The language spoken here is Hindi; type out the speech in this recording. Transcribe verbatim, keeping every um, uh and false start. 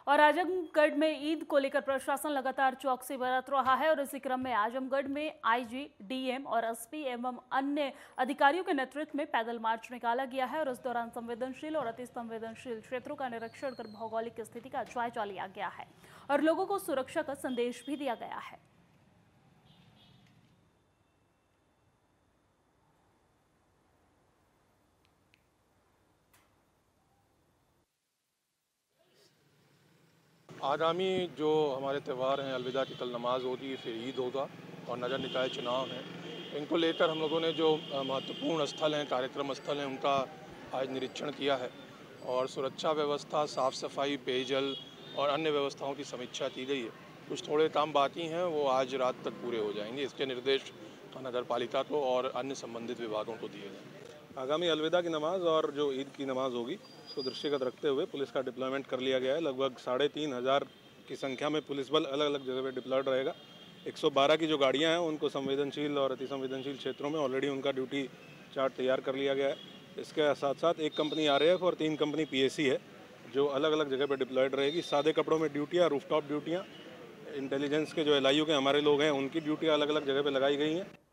और आजमगढ़ में ईद को लेकर प्रशासन लगातार चौकसी बरत रहा है और इसी क्रम में आजमगढ़ में आईजी, डीएम और एसपी एवं अन्य अधिकारियों के नेतृत्व में पैदल मार्च निकाला गया है और इस दौरान संवेदनशील और अति संवेदनशील क्षेत्रों का निरीक्षण कर भौगोलिक स्थिति का जायजा लिया गया है और लोगों को सुरक्षा का संदेश भी दिया गया है। आगामी जो हमारे त्यौहार हैं, अलविदा की कल नमाज होगी, फिर ईद होगा और नगर निकाय चुनाव हैं। इनको लेकर हम लोगों ने जो महत्वपूर्ण स्थल हैं, कार्यक्रम स्थल हैं, उनका आज निरीक्षण किया है और सुरक्षा व्यवस्था, साफ सफाई, पेयजल और अन्य व्यवस्थाओं की समीक्षा की गई है। कुछ थोड़े काम बाकी हैं, वो आज रात तक पूरे हो जाएंगे। इसके निर्देश नगर पालिका को और अन्य संबंधित विभागों को दिए गए। आगामी अलविदा की नमाज और जो ईद की नमाज होगी उसको दृष्टिगत रखते हुए पुलिस का डिप्लॉयमेंट कर लिया गया है। लगभग साढ़े तीन हज़ार की संख्या में पुलिस बल अलग अलग जगह पे डिप्लॉयड रहेगा। एक सौ बारह की जो गाड़ियां हैं उनको संवेदनशील और अति संवेदनशील क्षेत्रों में ऑलरेडी उनका ड्यूटी चार्ट तैयार कर लिया गया है। इसके साथ साथ एक कंपनी आरएएफ और तीन कंपनी पीएसी है जो अलग अलग जगह पर डिप्लॉयड रहेगी। सादे कपड़ों में ड्यूटियाँ, रूफटॉप ड्यूटियाँ, इंटेलिजेंस के जो एलआईयू के हमारे लोग हैं उनकी ड्यूटी अलग अलग जगह पर लगाई गई हैं।